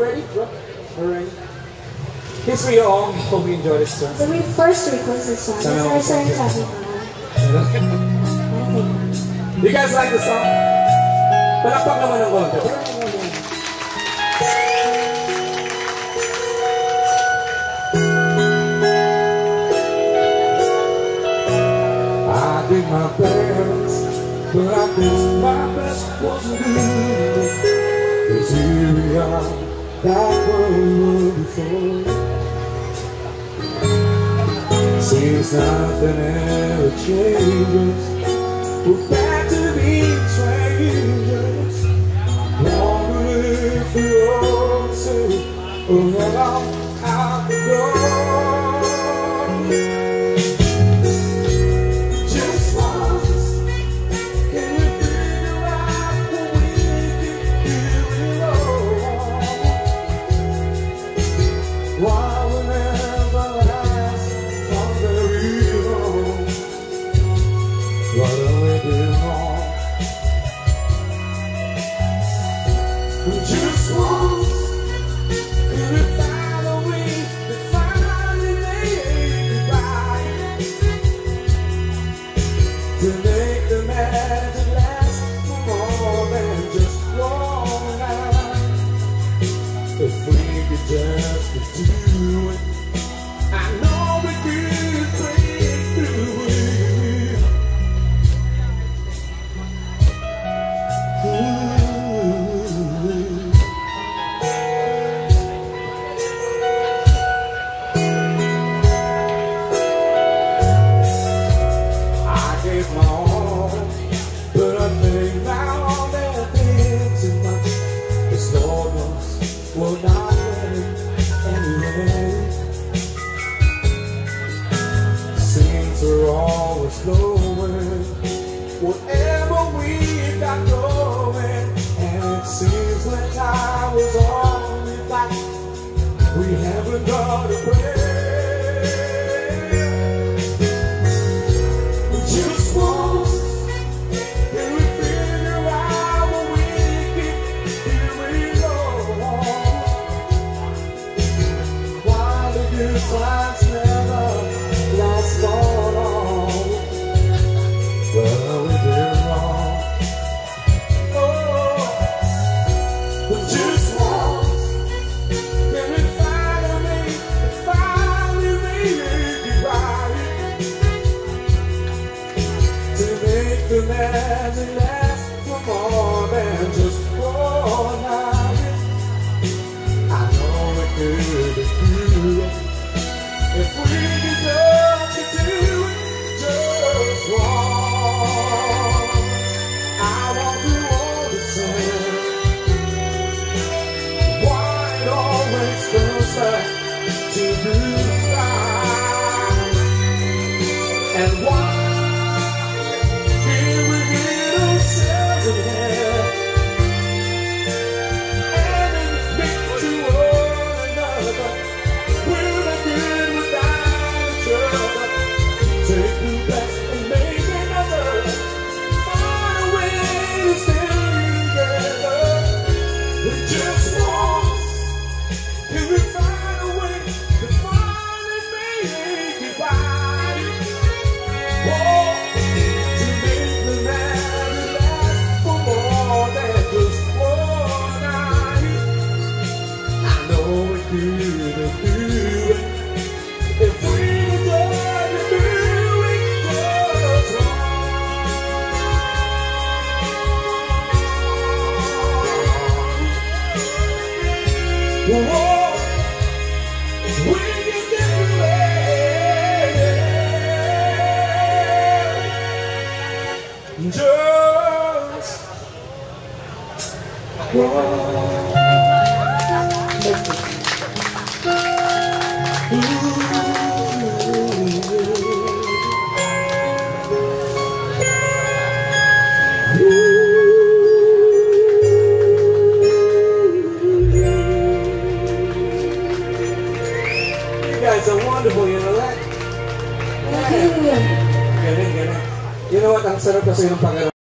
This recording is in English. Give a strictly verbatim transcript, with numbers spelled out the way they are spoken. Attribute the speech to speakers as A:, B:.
A: ready? Alright. Here's for you all. Hope you enjoy this song.
B: So we first request this song. That's our song sabi ko.
A: You guys like the song? Palakpak naman ng konti. I did my best, but I guess my best wasn't good. Cause here we are, that world before. Seems nothing ever changes. We're back to being strangers. Wonder if we all say, oh, hello, out the door. Just once, can we figure out what we can do alone? Why we never last from the real? What do we do wrong? Just once, can we find a way to finally make it right? To make the magic last for more than just one night. If we could just do it, I know we could break through it. I gave my all, but I think now that things too much. This Lord knows we're not ready anyway. Seems we're always going, whatever we got going. And it seems when I was on the back, we haven't got a break. Just once, can we figure out what we can do alone? Why the good times never last for long? Well, we did wrong. Oh, just once, can we find a way to finally make it right? To make the magic last for more than just one night. I know we could do it if we could just do it just once. I want to understand why it always comes back to do right, and why here we get ourselves ahead and admit to one another we're not good without each other. Take the best and make another. Find a way to stay together. Just once, can we find a way to finally make it right? Oh, to make the magic last for more than just one night. I know we could do it if we tried to do it just right. Whoa, we can do it just You guys are wonderful, you know that?
B: Thank you.
A: Galing, galing. You know what? Ang sarap kasi ng pag